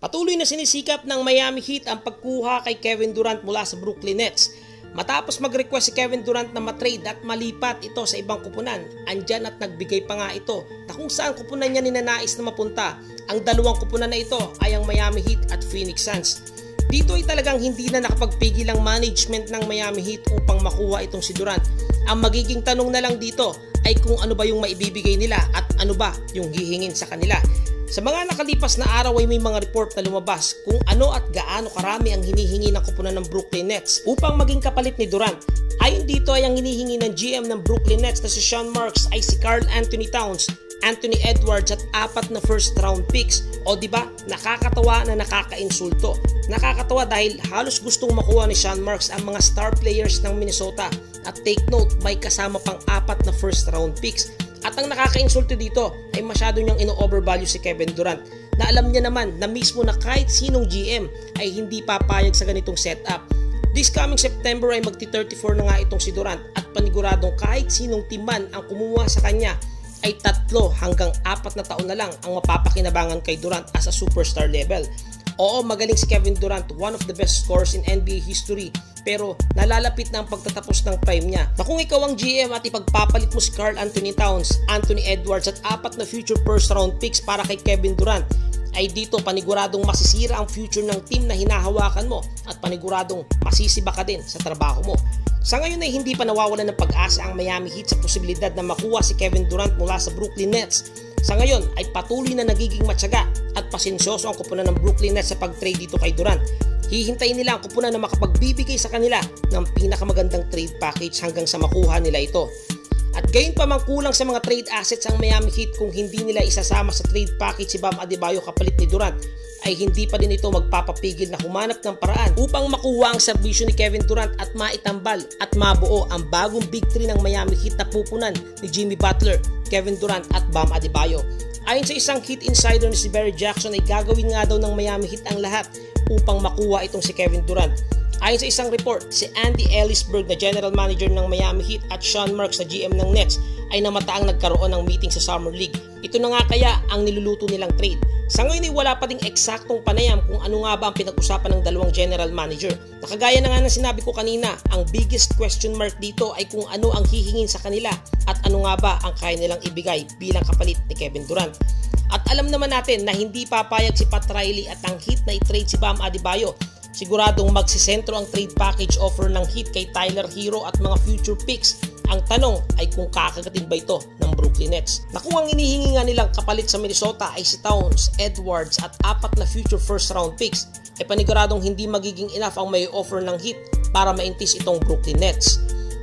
Patuloy na sinisikap ng Miami Heat ang pagkuha kay Kevin Durant mula sa Brooklyn Nets. Matapos mag-request si Kevin Durant na matrade at malipat ito sa ibang kupunan, andyan at nagbigay pa nga ito na kung saan kupunan niya ninanais na mapunta. Ang dalawang kupunan na ito ay ang Miami Heat at Phoenix Suns. Dito ay talagang hindi na nakapagpigil ang management ng Miami Heat upang makuha itong si Durant. Ang magiging tanong na lang dito ay kung ano ba yung maibibigay nila at ano ba yung hihingin sa kanila. Sa mga nakalipas na araw ay may mga report na lumabas kung ano at gaano karami ang hinihingi ng kupunan ng Brooklyn Nets upang maging kapalit ni Durant. Ayon dito ay ang hinihingi ng GM ng Brooklyn Nets na si Sean Marks ay si Karl-Anthony Towns, Anthony Edwards at 4 na first round picks. O diba, nakakatawa na nakakainsulto. Nakakatawa dahil halos gustong makuha ni Sean Marks ang mga star players ng Minnesota. At take note, may kasama pang 4 na first round picks. At ang nakakainsulto dito ay masyado niyang ino-overvalue si Kevin Durant na alam niya naman na mismo na kahit sinong GM ay hindi papayag sa ganitong setup. This coming September ay magti-34 na nga itong si Durant at paniguradong kahit sinong team man ang kumuha sa kanya ay 3 hanggang 4 na taon na lang ang mapapakinabangan kay Durant as a superstar level. Oo, magaling si Kevin Durant, one of the best scorers in NBA history, pero nalalapit na ang pagtatapos ng prime niya. Na kung ikaw ang GM at ipagpapalit mo si Karl-Anthony Towns, Anthony Edwards at 4 na future first round picks para kay Kevin Durant, ay dito paniguradong masisira ang future ng team na hinahawakan mo at paniguradong masisiba ka din sa trabaho mo. Sa ngayon ay hindi pa nawawalan ng pag-asa ang Miami Heat sa posibilidad na makuha si Kevin Durant mula sa Brooklyn Nets. Sa ngayon ay patuloy na nagiging matyaga at pasensyoso ang kupunan ng Brooklyn Nets sa pag-trade dito kay Durant. Hihintayin nila ang kupunan na makapagbibigay sa kanila ng pinakamagandang trade package hanggang sa makuha nila ito. At gayon pa man kulang sa mga trade assets ang Miami Heat kung hindi nila isasama sa trade package si Bam Adebayo kapalit ni Durant, ay hindi pa din ito magpapapigil na humanap ng paraan upang makuha ang serbisyo ni Kevin Durant at maitambal at mabuo ang bagong big three ng Miami Heat na pupunan ni Jimmy Butler, Kevin Durant at Bam Adebayo. Ayon sa isang Heat insider na si Barry Jackson ay gagawin nga daw ng Miami Heat ang lahat upang makuha itong si Kevin Durant. Ayon sa isang report, si Andy Elisburg na general manager ng Miami Heat at Sean Marks na GM ng Nets ay namataang nagkaroon ng meeting sa Summer League. Ito na nga kaya ang niluluto nilang trade. Sa ngayon ay wala pa ding eksaktong panayam kung ano nga ba ang pinag-usapan ng dalawang general manager. Nakagaya na nga ng sinabi ko kanina, ang biggest question mark dito ay kung ano ang hihingin sa kanila at ano nga ba ang kaya nilang ibigay bilang kapalit ni Kevin Durant. At alam naman natin na hindi papayag si Pat Riley at ang Heat na i-trade si Bam Adebayo. Siguradong magsisentro ang trade package offer ng Heat kay Tyler Hero at mga future picks. Ang tanong ay kung kakagatin ba ito ng Brooklyn Nets. Na kung ang inihingi nga nilang kapalit sa Minnesota ay si Towns, Edwards at 4 na future first round picks, ay paniguradong hindi magiging enough ang may offer ng Heat para maintis itong Brooklyn Nets.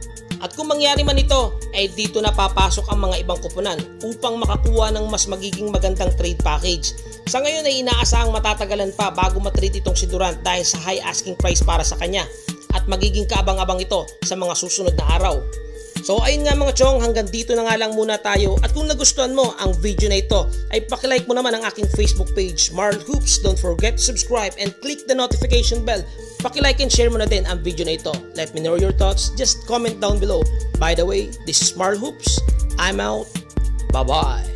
At kung mangyari man ito, ay dito na papasok ang mga ibang kupunan upang makakuha ng mas magiging magandang trade package. Sa ngayon ay inaasahang matatagalan pa bago matrade itong si Durant dahil sa high asking price para sa kanya at magiging kaabang-abang ito sa mga susunod na araw. So ayun nga mga chong, hanggang dito na nga lang muna tayo at kung nagustuhan mo ang video na ito ay pakilike mo naman ang aking Facebook page, Marl Hoops. Don't forget to subscribe and click the notification bell. Pakilike and share mo na din ang video na ito. Let me know your thoughts, just comment down below. By the way, this is Marl Hoops. I'm out. Bye-bye.